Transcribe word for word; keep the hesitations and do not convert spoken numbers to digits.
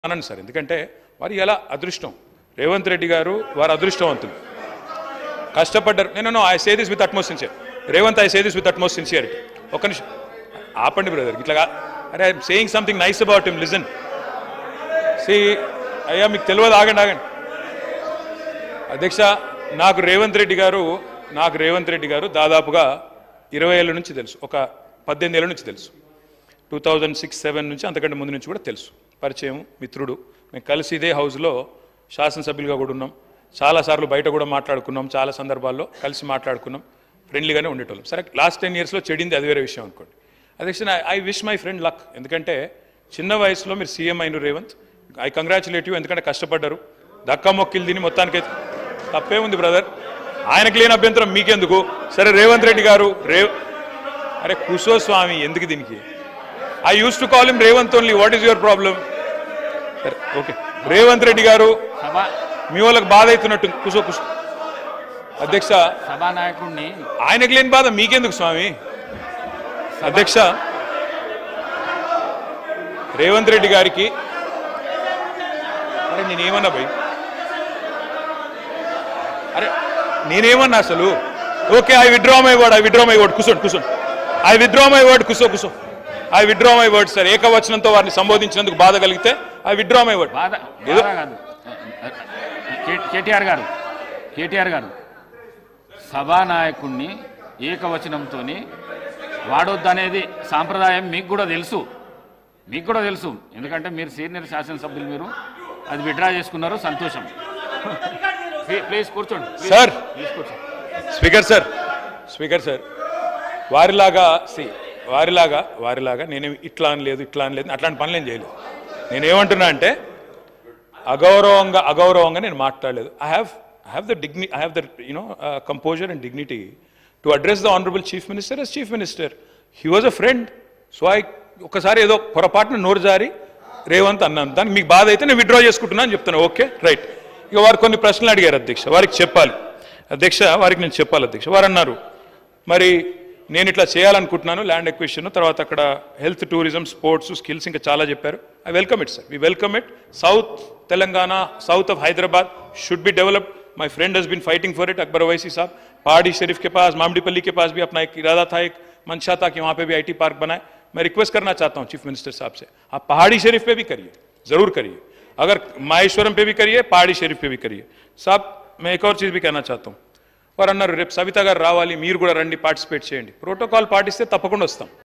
అనండి సార్, ఎందుకంటే వారు ఎలా అదృష్టం, రేవంత్ రెడ్డి గారు వారు అదృష్టవంతులు, కష్టపడ్డారు. నేను I say this with utmost sincere, Revanth I say this with utmost sincerity. ఒక్క నిమిషం ఆపండి బ్రదర్, ఇట్లా అరే I'm saying something nice about him, listen. See అయ్యా మీకు తెలియదు, ఆగండి ఆగండి అధ్యక్ష. నాకు రేవంత్ రెడ్డి గారు నాకు రేవంత్ రెడ్డి గారు దాదాపుగా ఇరవై ఏళ్ళ నుంచి తెలుసు, ఒక పద్దెనిమిది ఏళ్ళ నుంచి తెలుసు. టూ థౌజండ్ సిక్స్ సెవెన్ నుంచి అంతకంటే ముందు నుంచి కూడా తెలుసు, పరిచయం, మిత్రుడు. మేము కలిసి ఇదే హౌస్లో శాసనసభ్యులుగా కూడా ఉన్నాం, చాలాసార్లు బయట కూడా మాట్లాడుకున్నాం, చాలా సందర్భాల్లో కలిసి మాట్లాడుకున్నాం, ఫ్రెండ్లీగానే ఉండేటోళ్ళం. సరే లాస్ట్ టెన్ ఇయర్స్లో చెడింది అది వేరే విషయం అనుకోండి. అధ్యక్ష I wish my friend luck, ఎందుకంటే చిన్న వయసులో మీరు సీఎం అయిన రేవంత్, ఐ కంగ్రాచులేట్ యూ, ఎందుకంటే కష్టపడ్డారు, దక్కా మొక్కిలు తిని మొత్తానికి తప్పే ఉంది బ్రదర్, ఆయనకు లేని అభ్యంతరం మీకెందుకు. సరే రేవంత్ రెడ్డి గారు రేవ్ అరే కుసో స్వామి ఎందుకు దీనికి, I use to call him Revanth only, what is your problem. సరే ఓకే, రేవంత్ రెడ్డి గారు మీ వాళ్ళకి బాధ అవుతున్నట్టు కుసో కుసో. అధ్యక్ష సభానాయకుడిని ఆయనకు లేని బాధ మీకెందుకు స్వామి. అధ్యక్ష రేవంత్ రెడ్డి గారికి అరే నేనేమన్నా భయ్, అరే నేనేమన్నా అసలు. Okay I withdraw my word, I withdraw my word, కూర్చోండి కూర్చోండి, ఐ విత్డ్రా మై వర్డ్, కూర్చో కూర్చో, I withdraw my word. Sir ఏకవచనంతో వారిని సంబోధించినందుకు బాధ కలిగితే ఐ విత్డ్రా మై వర్డ్. బాధ కాదు కేటీఆర్ గారు, కేటీఆర్ గారు సభానాయకుడిని ఏకవచనంతో వాడొద్దనేది సాంప్రదాయం మీకు కూడా తెలుసు, మీకు కూడా తెలుసు, ఎందుకంటే మీరు సీనియర్ శాసనసభ్యులు, మీరు అది విత్డ్రా చేసుకున్నారు, సంతోషం. ప్లీజ్ కూర్చోండి సార్. ప్లీజ్ కూర్చోండి. స్పీకర్ సార్, స్పీకర్ సార్, వారిలాగా సి వారిలాగా వారిలాగా నేనేమి ఇట్లా అని లేదు ఇట్లా అని లేదు అట్లాంటి పనులు ఏం చేయలేదు. నేనేమంటున్నా అంటే అగౌరవంగా అగౌరవంగా నేను మాట్లాడలేదు. I have I have the dignity I have the you know composure and dignity to address the honourable chief minister as chief minister. He was a friend. So I ఒకసారి ఏదో పొరపాటున నోరు జారి రేవంత్ అన్నాను, దానికి మీకు బాధ అయితే నేను విత్డ్రా చేసుకుంటున్నా అని చెప్తాను. Okay right. ఇక వారు కొన్ని ప్రశ్నలు అడిగారు అధ్యక్ష, వారికి చెప్పాలి అధ్యక్ష, వారికి నేను చెప్పాలి అధ్యక్ష. వారు అన్నారు మరి నేను ఇట్లా చేయాలనుకుంటున్నాను, ల్యాండ్ ఎక్విజిషన్, తర్వాత అక్కడ హెల్త్, టూరిజం, స్పోర్ట్స్, స్కిల్స్, ఇంకా చాలా చెప్పారు. I welcome it sir, we welcome it. South Telangana, south of Hyderabad should be developed. My friend has been fighting for it. Akbar Owaisi sahab, Pahadi शरीफ के पास, मामडीपल्ली के पास भी अपना एक इरादा था, एक मंशा था कि वहाँ पे भी आईटी पार्क बनाए. मैं रिक्वेस्ट करना चाहता हूँ चीफ मिनिस्टर साहब से, आप पहाड़ी शरीफ पे भी करिए, जरूर करिए, अगर माहेश्वरम पे भी करिए, पहाड़ी शरीफ पे भी करिए. साहब मैं एक और चीज़ भी कहना चाहता हूँ, వారు అన్నారు రేపు సవిత గారు రావాలి, మీరు కూడా రండి, పార్టిసిపేట్ చేయండి. ప్రోటోకాల్ పాటిస్తే తప్పకుండా వస్తాం.